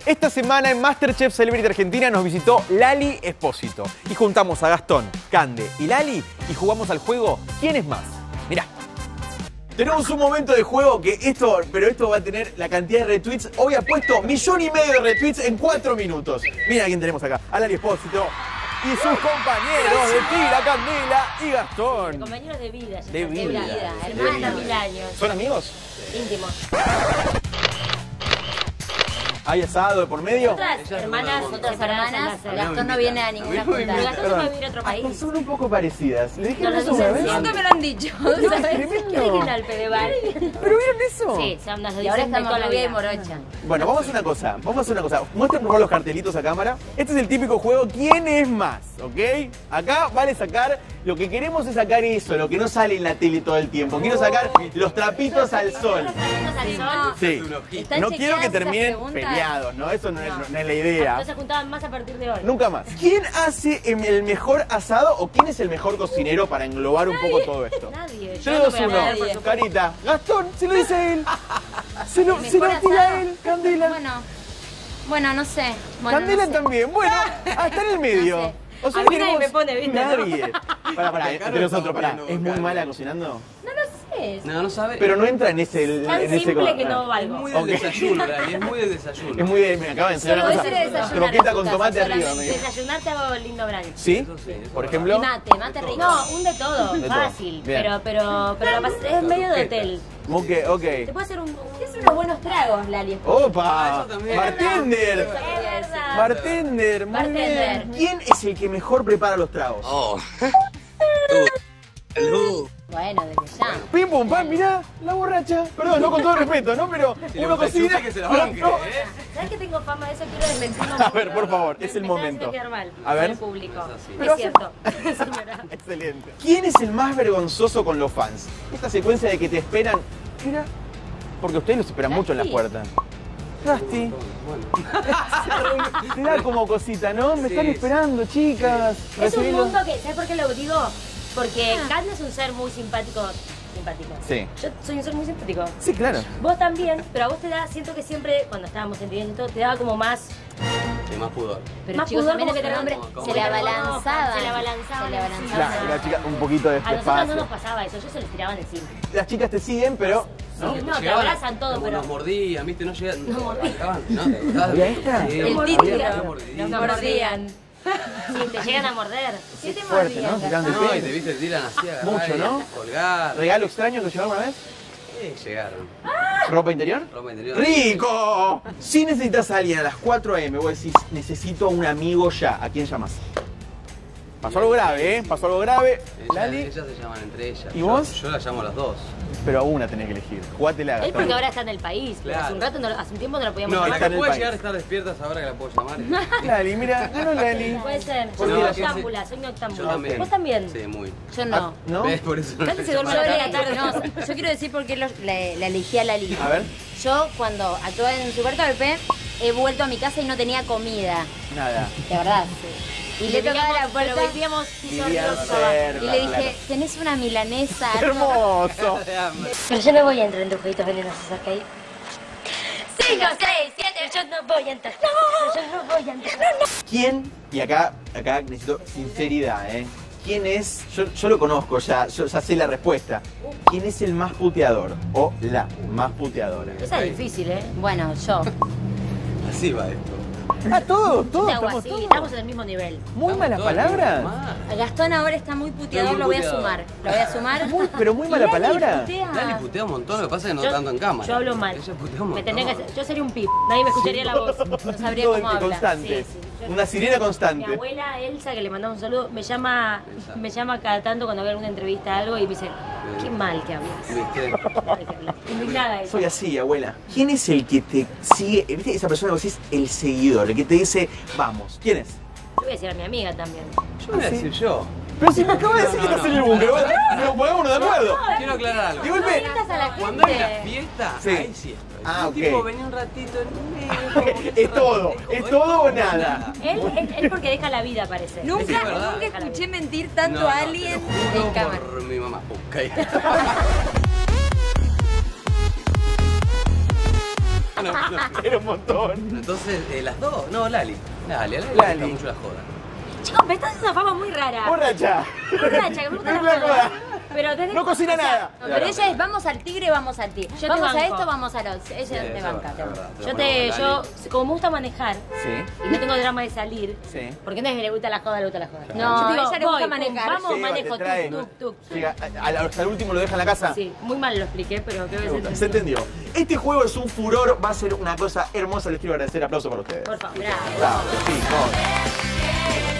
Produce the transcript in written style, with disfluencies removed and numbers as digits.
Esta semana en MasterChef Celebrity Argentina nos visitó Lali Espósito. Y juntamos a Gastón, Cande y Lali y jugamos al juego ¿Quién es más? Mirá. Tenemos un momento de juego que esto va a tener la cantidad de retweets. Hoy ha puesto 1,5 millones de retweets en 4 minutos. Mira quién tenemos acá, a Lali Espósito y sus compañeros de Tila, Candela y Gastón. Compañeros de vida. De vida. Hermanos de 1000 años. ¿Son amigos? Íntimos. ¿Hay asado de por medio? Otras hermanas, Gastón no viene a ninguna junta. Pero Gastón se va a vivir a otro país. Son un poco parecidas. ¿Le dijeron No, eso una vez? Nunca me lo han dicho. ¿Sabes? ¿Qué dije al Fedeval? ¿Pero vieron eso? Sí, se andan Y ahora estamos rubia y morocha. Bueno, vamos a hacer una cosa. Muestren por favor los cartelitos a cámara. Este es el típico juego ¿Quién es más? ¿Ok? Acá vale sacar, lo que queremos es sacar eso, lo que no sale en la tele todo el tiempo. Quiero sacar los trapitos al sol. Sí. No quiero que terminen peleados, ¿no? Eso no es la idea. No se juntaban más a partir de hoy. Nunca más. ¿Quién hace el mejor asado o quién es el mejor cocinero para englobar un poco todo esto? Nadie. 3, 2, 1. Carita. Gastón, se lo dice él. Se lo tira él. Candela. Bueno, no sé. Candela no sé. también. Bueno, está en el medio. No sé. O sea, A mí nadie me pone, ¿viste? Nadie. Pará, entre nosotros, pará. ¿Es muy mala cocinando? No lo sé. No sabe. Pero no entra en ese... Tan simple que no valgo. Es muy del desayuno, Lali, es muy del desayuno. Es muy de... Me acaba de enseñar Solo una ese de cosa. desayunar Croqueta en con tu tomate casa arriba. solamente. Desayunar te hago lindo brunch. ¿Sí? Eso sí, eso Por es ejemplo... Mate rico. No, un de todo. De todo. Fácil. Bien. Pero es medio de hotel. Ok. Te puedo hacer un... Es unos buenos tragos, Lali. ¡Opa! eso también. ¡Bartender! Es verdad. Bartender, muy Bartender. bien. ¿Quién es el que mejor prepara los tragos? Oh. Bueno, desde ya. Pim pum pam, mirá, la borracha. Perdón, no con todo respeto, ¿no? Pero uno cocina. Que se la banque, no. ¿Sabes que tengo fama de eso? Quiero desmentirlo. A ver, por favor, es el momento. Quedar mal. A ver. El público. Pero Es cierto. Señora. Excelente. ¿Quién es el más vergonzoso con los fans? Esta secuencia de que te esperan. Mira, porque ustedes los esperan mucho en las puertas. Rusty. Te da como cosita, ¿no? Me están esperando, chicas. Es un Recibilo. mundo que, ¿sabes por qué lo digo? Porque Cande es un ser muy simpático. Sí. Yo soy un ser muy simpático. Sí, claro. Vos también, pero a vos te da, siento que siempre, cuando estábamos en directo y todo, te daba como más... Sí, más pudor. Pero Más chicos, pudor también como es que que el hombre no, se le abalanzaba. Se le abalanzaban. Se le abalanzaba. La chica un poquito de A nosotros no despacio. nos pasaba eso, ellos se les tiraban encima. Las chicas te siguen, pero. ¿no? Sí, no, te abrazan todo, pero... Nos mordían, ¿viste? No llegaban. No mordían. No, ¿Había esta? Sí, El había título. mordidita. Nos mordían. Sí, te llegan a morder. ¿Qué te Fuerte, ¿no? mordían? Tiraban de No, y pelo. te viste, tiran así, agarrar Mucho, y ¿no? colgar. ¿Regalo extraño que llevaron una vez? Sí, llegaron. ¿Ropa interior? Ropa interior. ¡Rico! Si necesitas a alguien a las 4 AM, vos decís, necesito a un amigo ya. ¿A quién llamas? Pasó algo grave, ¿eh? Pasó algo grave. Lali, Ellas se llaman entre ellas. ¿Y vos? Yo las llamo a las dos. pero a una tenés que elegir. Jugátela, Él Gastón. porque ahora está en el país, pero Claro. hace un rato, hace un tiempo no lo podíamos No, hacer. la está en que el puede país. llegar a estar despierta es ahora que la puedo llamar. Lali, mira, ganó Lali. Puede ser. ¿Por Soy qué? noctámbula, soy noctámbula. Yo también. ¿Vos también? Sí, muy. Yo no. ¿No? ¿Ves? Por eso no Cande le se duerme Yo, a llamaba. la tarde. no, yo quiero decir por qué la elegí a Lali. A ver, Yo cuando actuaba en Supercarpe he vuelto a mi casa y no tenía comida. nada. De verdad. Y le tocaba la puerta Pero vivíamos piso Vivían arriba, piso abajo. cerca, y le dije, claro. ¿tenés una milanesa? ¡Hermoso! Pero yo no voy a entrar en tus jueguitos venenosos, ¿ok? 5, 6, 7, yo no voy a entrar. No, yo no voy a entrar. ¿Quién? Y acá necesito sinceridad, ¿eh? ¿Quién es? Yo lo conozco ya, yo ya sé la respuesta. ¿Quién es el más puteador? O la más puteadora. Esa es difícil, ¿eh? Bueno, yo. Así va esto. Ah, todos, Te hago estamos así, todos. estamos en el mismo nivel. Muy malas Todos palabras. mal. Gastón ahora está muy puteador, Estoy lo muy voy a puteador. sumar. Lo voy a sumar. Pero muy mala palabra. Lali putea un montón, lo que pasa es que no Yo- tanto en cámara. Yo hablo mal. Ella putea un Me montón. tendría que, yo sería un pip, nadie me escucharía la voz. No sabría Todo cómo habla. constante. Sí, sí. Yo- Una sirena Mi constante. abuela Elsa, que le mandamos un saludo, me llama cada tanto cuando veo alguna entrevista algo y me dice, qué mal que hablas. ¿Viste? Indignada ella. Soy así, abuela. ¿Quién es el que te sigue? ¿Viste esa persona que vos decís? El seguidor, el que te dice, vamos. ¿Quién es? Yo voy a decir a mi amiga también. Yo voy a decir yo. Pero si me acaba de decir que estás en el búnker, pero pongámonos de acuerdo. Quiero aclarar algo. De golpe. Invitas a la Cuando hay una gente. fiesta, Sí. ahí sí estoy. Ah, Un tipo ok. venía un ratito en medio. como que Es todo, como es todo o nada. Él porque deja la vida, parece. Nunca, Sí, es verdad. nunca escuché mentir tanto No, no, a te alguien lo juro en cámara. por mi mamá. Ok. Era un montón. Entonces, las dos. No, Lali. Lali le Lali. gusta mucho la joda. Chicos, me estás haciendo una fama muy rara. Borracha. Borracha, que me gusta la La joda. joda. Pero desde No cocina nada. No, pero ella es, vamos al tigre, vamos al tigre. Yo te Vamos a banco. esto, vamos a lo. Ella Sí, te es banca, verdad, te es banca. verdad. Yo, como me gusta manejar Sí. y no tengo drama de salir, Sí. porque no es que le gusta la joda, le gusta la joda. No, Yo digo, ella le gusta voy, manejar. Vamos, Lleva, manejo, te trae. tuk, tuk, tuk. Sí, hasta el último lo deja en la casa. Sí, muy mal lo expliqué, pero creo que Me gusta, se entendió. Este juego es un furor, va a ser una cosa hermosa. Les quiero agradecer. Aplauso para ustedes. Por favor. Bravo. Bravo, chicos.